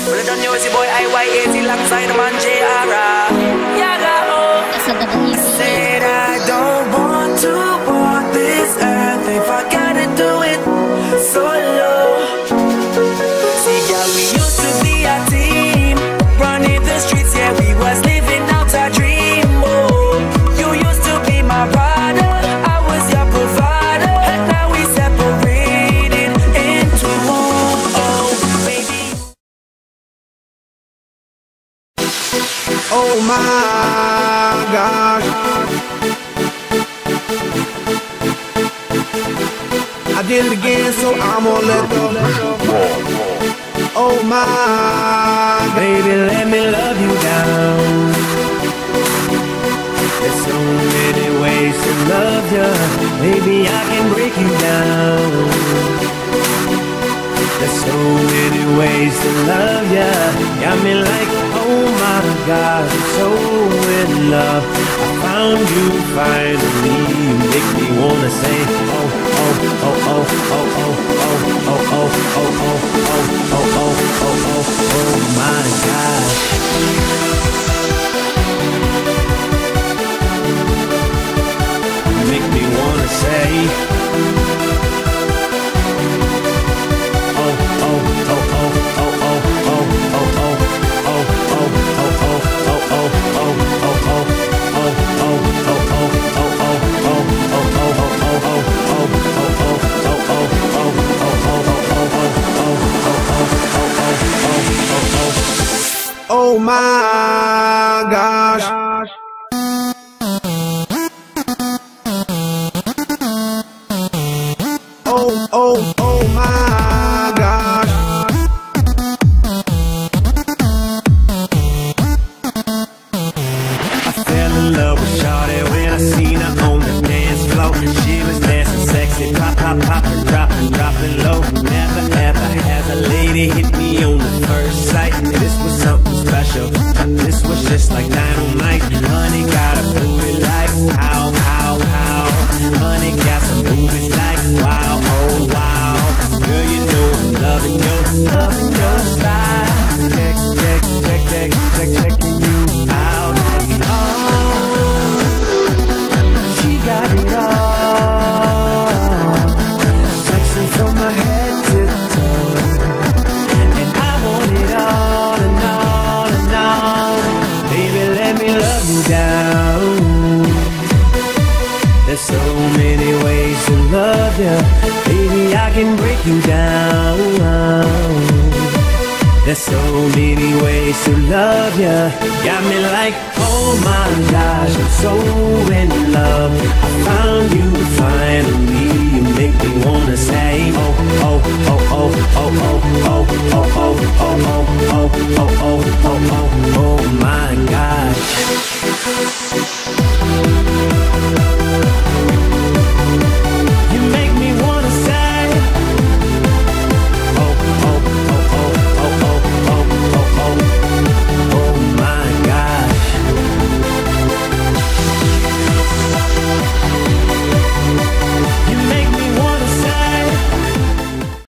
Well, I don't know, it's your boy IYAZ alongside the man JR. Said I don't want to walk this earth if I gotta do it solo. See, yeah, we used to be a team, running the streets, yeah, we was living out our dream. Oh, you used to be my brother, I was your provider, and now we separated into one. Oh, baby. Oh my gosh, I did it again, so I'm gonna let go. Oh my, Baby, let me love you down. There's so many ways to love you. Baby, I can break you down. There's so many ways to love you. Got me like, oh my God, I'm so in love. I found you finally. You make me wanna say, oh, oh, oh, oh, oh, oh, oh, oh, oh, oh, oh, oh, oh, oh, oh, oh my God. You make me wanna say, oh my gosh. Oh, oh, oh my gosh. I fell in love with Shawty when I seen her on the dance floor. She was dancing sexy, pop, pop, pop, dropping, dropping low. Never ever has a lady hit me on the first sight. This was something special. This was just like dynamite. Honey got a booty like how, how, how. Honey got some booties like wow, oh wow. Girl, you know I'm loving your style. Check, check, check, check, check, checking you out. Oh, she got it all, sexy from my head to toe, and I want it all and all and all. Baby, let me love you down. There's so many ways to love you. Baby, I can break you down. There's so many ways to love you. Got me like, oh my gosh, I'm so in love. I found you finally.